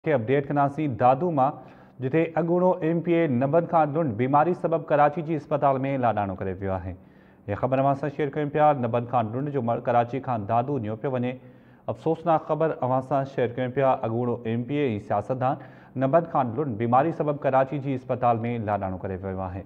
के अपडेट कनासी दादू मां जिथे अगूणो MPA नबन खां लुंड बीमारी सबब कराची जी अस्पताल में लाडाणो करे वियो आहे। यह ख़बर अवां सां शेयर कयूं पिया। नबन खां लुंड जो मर्द कराची खां दादू नियो पियो वञे। अफ़सोसनाक ख़बर अवां सां शेयर कयूं पिया। अगूणो MPA ऐं सियासतदान नबन खां लुंड बीमारी सबब कराची जी अस्पताल में लाडाणो करे वियो आहे।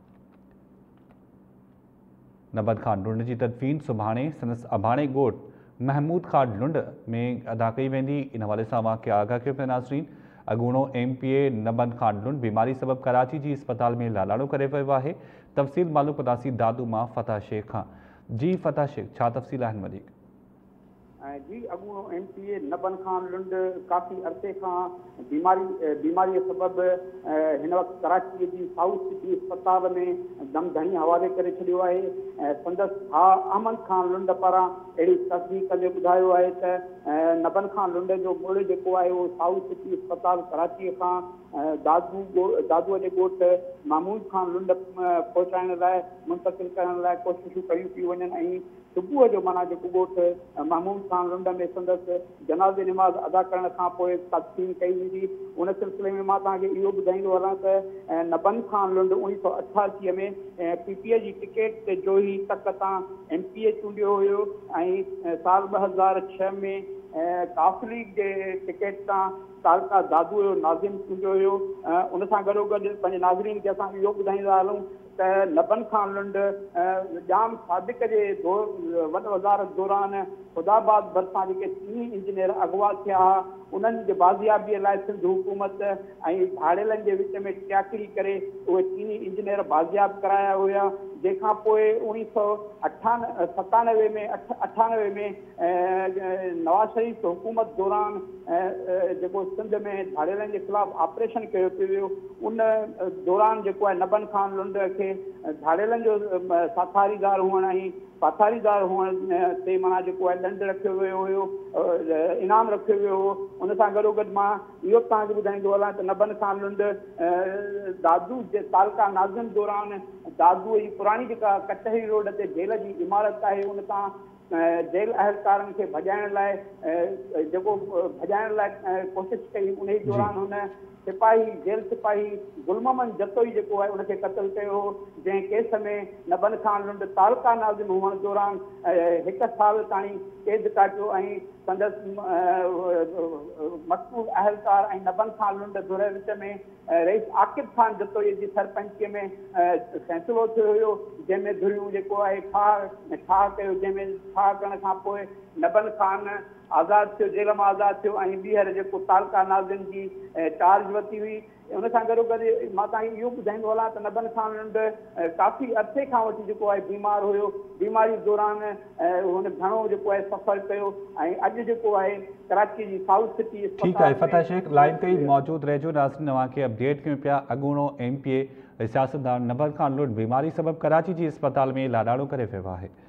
नबन खां लुंड जी तदफीन सुभाणे संदसि अभाणे ॻोठ महमूद खां लुंड में अदा कई वेंदी। इन हवाले से अवां खे आगाह कयो पिया नाज़रीन। अगूणो MPA नबन खां लुंड बीमारी सबब कराची जी अस्पताल में लाडाणो करे वियो आहे। तफ़सील मालूम कंदासीं दादू मां फतह शेख खां। जी फतह शेख, छा तफ़सील आहिनि वधीक? जी अगूणो MPA नबन खां लुंड काफ़ी अरसे खां बीमारी सबब हिन वक़्तु कराची जी साउथ सिटी अस्पताल में दम धणी हवाले करे छॾियो आहे। संदसि भाउ अहमद खां लुंड पारां अहिड़ी तस्दीक़ कंदे ॿुधायो आहे त नबन खां लुंड जो मुड़ु जेको आहे उहो साउथ सिटी अस्पताल कराचीअ खां दादूअ जे ॻोठ महमूद खां लुंड पहुचाइण लाइ मुंतक़िल करण लाइ कोशिशूं कयूं पियूं वञनि ऐं सुबुह जो माना जेको ॻोठ महमूद खां लुंड में संदसि जनाज़े निमाज़ अदा करण खां पोइ तक़सीम कई वेंदी। उन सिलसिले में मां तव्हांखे इहो ॿुधाईंदो हलां त नबन खां लुंड 1988 में PPA जी टिकट ते जो ई तक तां MPA चूंडियो हुयो ऐं साल 2006 में काफ़ी लीग जे टिकट तां तालका दादू जो नाज़िम चूंडियो हुयो। उन सां गॾोगॾु पंहिंजे नाज़रीन खे असां इहो ॿुधाईंदा हलूं त नबन खां लुंड जाम सादिक जे वॾ वज़ारत दौरान ख़ुदाबाद भरिसां जेके चीनी इंजीनियर अगवा थिया हुआ उन्हनि जे बाज़ियाबीअ लाइ सिंध हुकूमत ऐं भाड़ेलनि जे विच में टियाकड़ी करे उहे चीनी इंजीनियर बाज़ियाब कराया हुया। जंहिंखां पोइ 1998 में नवाज़ शरीफ़ हुकूमत दौरान जेको सिंध में भाड़ेलनि जे ख़िलाफ़ ऑपरेशन कयो पियो वियो। उन दौरान जेको आहे नबन खां लुंड खे भाड़ेलनि जो साथारीदार हुअण ऐं पाथारीदार हुअण ते माना जेको आहे दंड रखियो वियो हुयो, इनाम रखियो वियो हो। उन सां गॾोगॾु मां इहो तव्हांखे ॿुधाईंदो हलां त नबन खां लुंड दादू जे तालका नाज़िम दौरान दादूअ जी पुराणी जेका कचहरी रोड ते जेल जी इमारत आहे उन तां जेल अहलकारनि खे भॼाइण लाइ कोशिशि कई। उन दौरान हुन जेल सिपाही गुलममन जतोई जेको आहे उनखे क़त्ल कयो हो। जंहिं केस में नबन खां लुंड तालका नाज़िम हुअण दौरान 1 साल ताईं कैद काटियो ऐं संदसि मक़बूल अहलकार ऐं नबन खां लुंड धुर विच में रईस आकिब ख़ान जतोई जी सरपंचीअ में फ़ैसिलो थियो हुयो जंहिंमें धुरियूं जेको आहे ठाह कयो। जंहिंमें ठाह करण खां पोइ नबन खान आज़ादु थियो, जेल मां आज़ादु थियो ऐं ॿीहर जेको तालका नाज़िम जी चार्ज वरिती हुई। उन सां गॾोगॾु मां तव्हांखे इहो ॿुधाईंदो हलां त नबन खां लुंड काफ़ी अरसे खां वठी जेको आहे बीमार हुयो। बीमारी दौरान हुन घणो जेको आहे सफ़र कयो ऐं अॼु जेको आहे कराची जी साउथ सिटी। ठीकु आहे फतह शेख, लाइन ते ई मौजूदु रहिजो। नाज़रीन अवां खे अपडेट कयूं पिया। अगूणो MPA सियासतदान नबन खां लुंड बीमारी सबब कराची जी अस्पताल में लाडाणो करे वियो आहे।